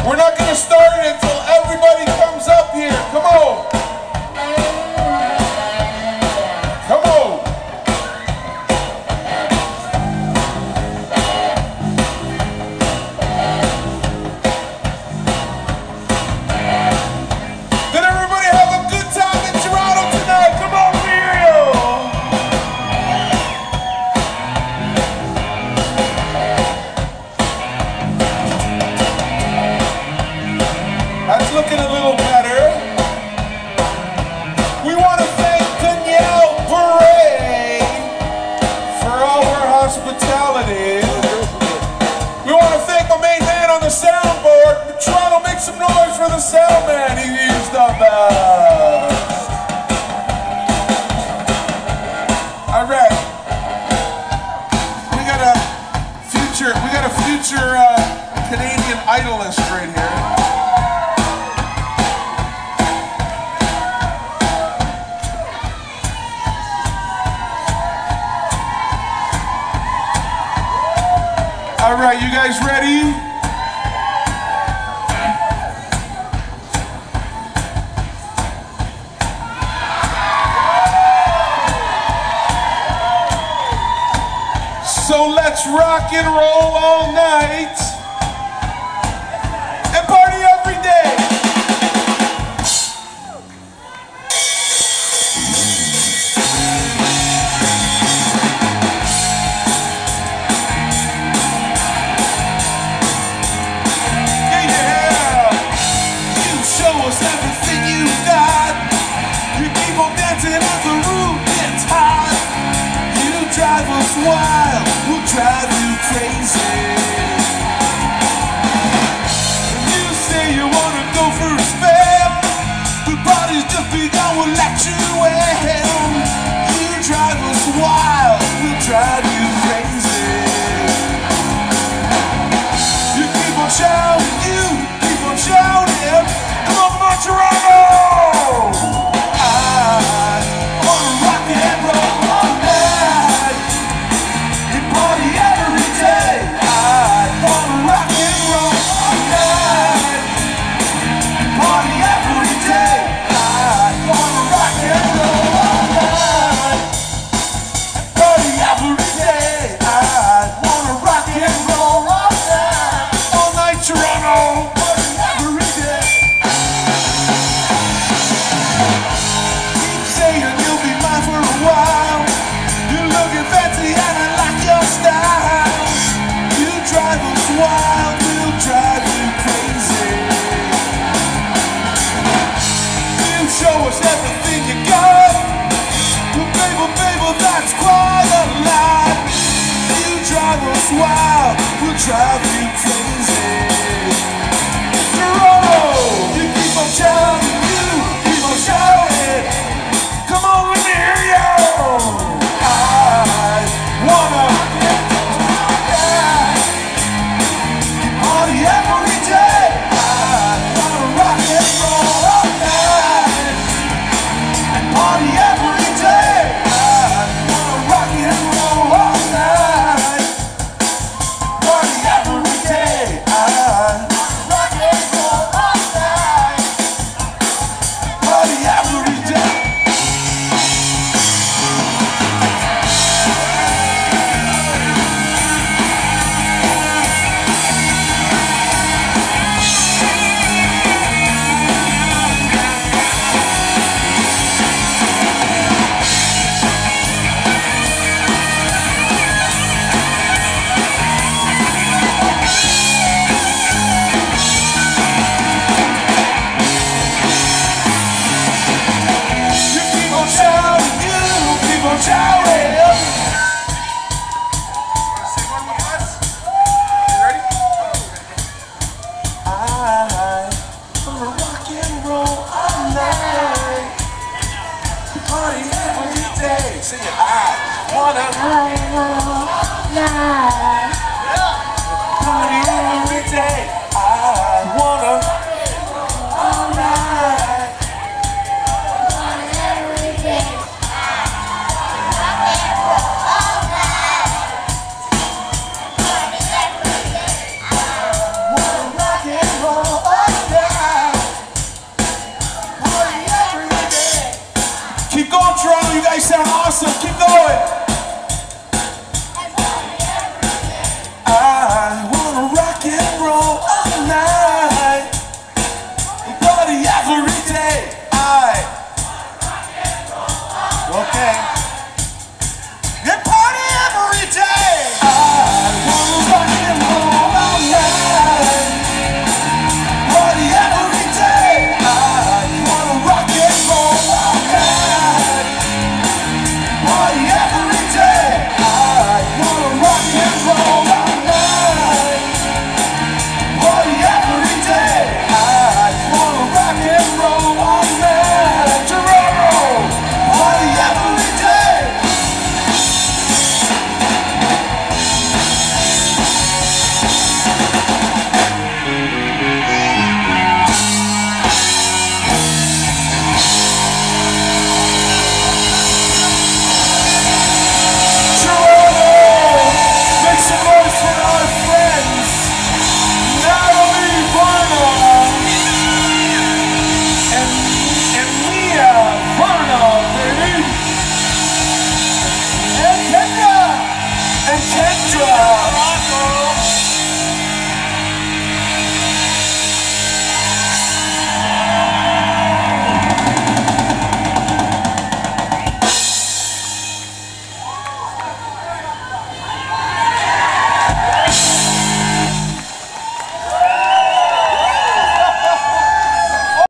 We're not going to start it until everybody comes up here. Come on. Come on. Did everybody have a good time in Toronto tonight? Come on, Rio. That's looking a little better. We want to thank Danielle Bure for all her hospitality. We want to thank my main man on the soundboard. Toronto, make some noise for the sound man. He's the best. All right. We got a future Canadian idolist right here. All right, you guys ready? So let's rock and roll all night and party every day. Drive us wild, we'll drive you crazy. You say you wanna go for a spell, the party's just begun, we'll let you in. You drive us wild, we'll drive you crazy. You keep on shouting, you keep on shouting. Come on, Toronto! I wanna rock and roll all night. Party every day. I wanna rock and roll all night. Party every day. I wanna rock and roll all night. Party every day. I wanna rock and roll all night. All night, Toronto. Party every day. Keep saying you'll be mine for a while. You're looking fancy and I like your style. You drive us wild, we'll drive you crazy. You show us everything you got. Well, baby, that's quite a lot. You drive us wild, we'll drive you crazy. Toronto, you keep on shouting, you keep on shouting. Come on, let me hear you. I wanna party every day. I wanna rock and roll all night and party every day. I wanna rock and roll all night, party every day. I wanna rock and roll all night, party every day. Sing it. I wanna party every day.